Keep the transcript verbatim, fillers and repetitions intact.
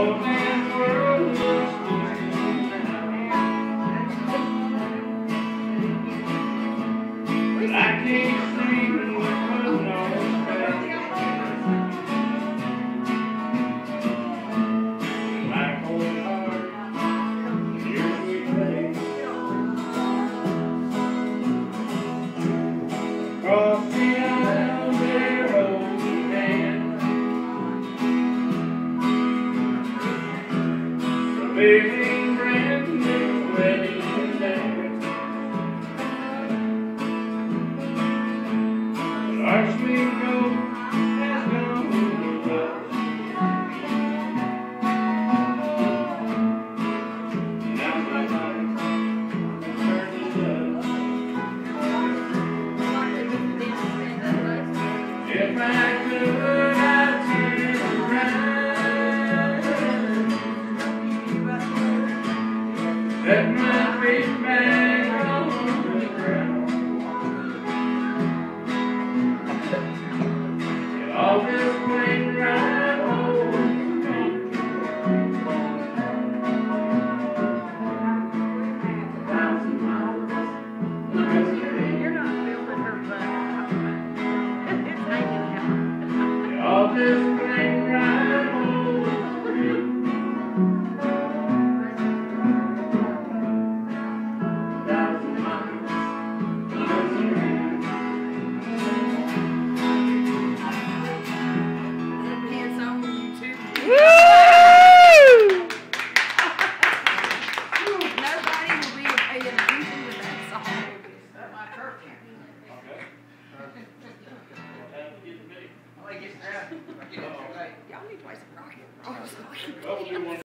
old man's world looks I can't see the moon on his face. My cold heart, your sweet face. Across the aisle they're holding hands. The baby brand new wedding dance. Our sweet hope has gone to rust. Now my life turned to dust. If I could, I'd turn around. Let my face back on the ground. All this plane ride home to me. A thousand miles of misery. You're not filming her butt. It's hanging out. All this plane ride home to me. A thousand miles of misery. It's on YouTube. Woo! Nobody will be paying attention to that song. That's my church. Y'all need to play some rock and roll. Well, we'll do one.